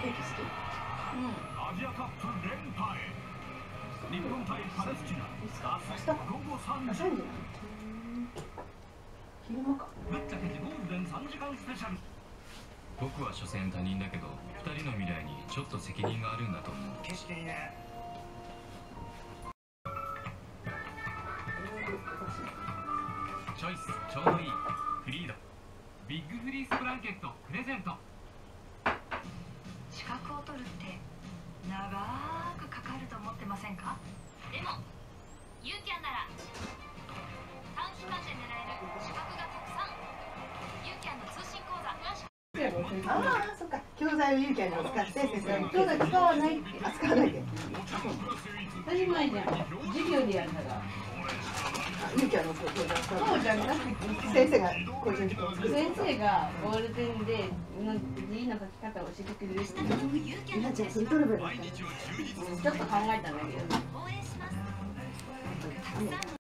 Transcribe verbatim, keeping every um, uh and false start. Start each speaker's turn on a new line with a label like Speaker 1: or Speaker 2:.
Speaker 1: ケーキ好き？うん。アジアカップ連覇へ。日本対パレスチナ。明日午後さんじ。昼間か。ぶっちゃけゴールデンさんじかんスペシャル。僕は所詮他人だけど、二人の未来にちょっと責任があるんだと思う。決していない。チョイスちょうどいい。フリードビッグフリースブランケットプレゼント。資格を取るって長くかかると思ってませんか？でもユーキャンなら短期間で狙える資格がたくさん。ユーキャンの通信講座。ああ、そっか。教材をユーキャンに使って先生。教材使わないっけ？あ、使わないっけ？当たり前じゃん。授業でやるから。ユーキャンの教材使う。そうじゃなくて先生が個人的に先生がボールペンで字の書き方を教えてくれる。いや、じゃあそれ取ればよかった。ちょっと考えたんだけど。